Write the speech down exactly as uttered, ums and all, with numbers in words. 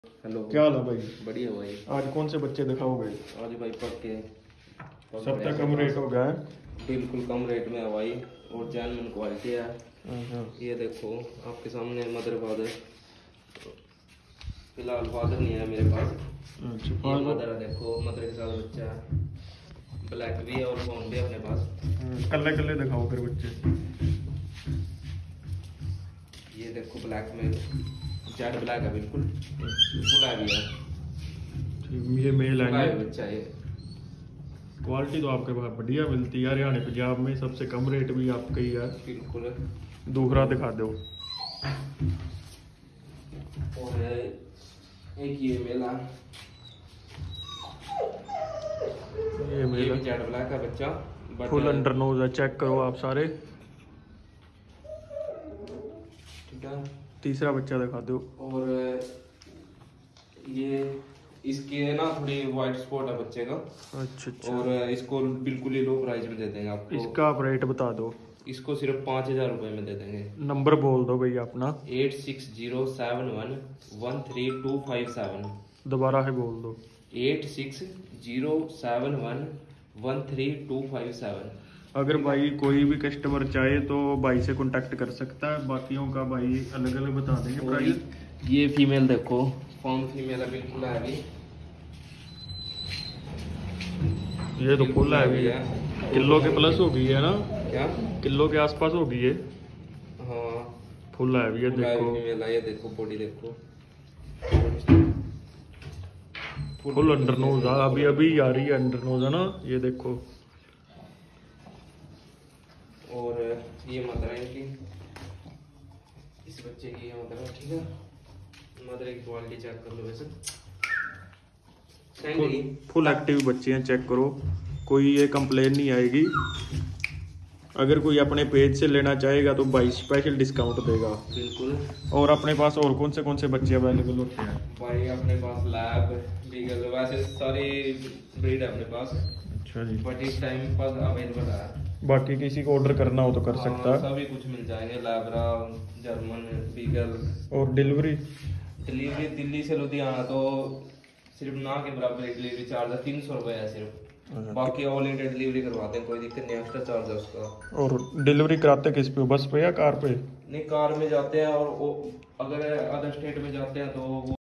Hello, क्या हाल है भाई? बढ़िया भाई। आज कौन से बच्चे दिखाओगे? आज भाई पक्के सब तक कम रेट हो गया है। बिल्कुल कम रेट में है भाई, और जेन्युइन क्वालिटी है। अच्छा। ये देखो आपके सामने मदर फादर, फिलहाल फादर नहीं है मेरे पास। अच्छा, ये मदर है, देखो मदर के साथ बच्चा है, ब्लैक भी है और फोन भी है अपने पास। कल्ले कल्ले दिखाओ फिर बच्चे। ये देखो ब्लैक में जेड ब्लैक है, बिल्कुल फुल हैवी है। ठीक, ये मेल फुल आएंगे। हैवी बच्चा है। क्वालिटी तो आपके पास बढ़िया मिलती है हरियाणा पंजाब में, सबसे कम रेट भी आपका ही है। बिल्कुल। दूसरा दिखा दो। और एक ये मेला, ये ये मेल भी जेड ब्लैक है बच्चा, बट फुल अंडर नोज है। चेक करो आप सारे। ठीक है। तीसरा बच्चा दिखा दो। और ये इसके ना थोड़ी वाइट स्पॉट है बच्चे का। अच्छा अच्छा। और इसको बिल्कुल ही लो प्राइस में दे देंगे आपको। इसका आप रेट बता दो। इसको सिर्फ पाँच हजार रुपये में दे देंगे। नंबर बोल दो भैया अपना। Eight six zero seven one one three two five seven. दोबारा है बोल दो। Eight six zero seven one one three two five seven. अगर भाई कोई भी कस्टमर चाहे तो भाई से कांटेक्ट कर सकता है, बाकियों का भाई अलग अलग बता देंगे प्राइस। ये फीमेल देखो, फॉर्म फीमेल है, बिल्कुल हैवी। ये तो फुल हैवी है, किलो के प्लस हो गई है ना? क्या किलो के आसपास हो गई है। हाँ, फुल हैवी है। देखो फीमेल है, ये देखो बॉडी देखो, फुल अंडर नोज है। अभी अभी आ रही है अंडर नोज है ना, ये देखो। और ये मदर है इनकी, इस बच्चे की ये मदर है। ठीक है, मदर की क्वालिटी चेक कर लो। वैसे फुल, फुल एक्टिव बच्चे हैं, चेक करो, कोई ये कंप्लेन नहीं आएगी। अगर कोई अपने पेज से लेना चाहेगा तो भाई स्पेशल डिस्काउंट देगा। बिल्कुल। और अपने पास और कौन से कौन से बच्चे अवेलेबल होते हैं? भाई अपने पास लैब बीगल वैसे सारी ब्रीड है अपने पास। अच्छा जी। बट इस टाइम पास अवेलेबल है। बाकी किसी को ऑर्डर करना हो तो कर सकता है। सभी कुछ मिल जाएंगे, लैब्रा, जर्मन बीगल। और डिलीवरी डिलीवरी दिल्ली से लुधियाना तो सिर्फ ना के बराबर डिलीवरी चार्ज है, तीन सौ रुपये है सिर्फ। बाकी ऑल इंडिया डिलीवरी करवाते हैं, कोई दिक्कत नहीं, एक्स्ट्रा चार्ज है उसका। और डिलीवरी कराते किस पे, बस पे या कार पे? नहीं, कार में जाते हैं, और वो अगर अदर स्टेट में जाते हैं तो वो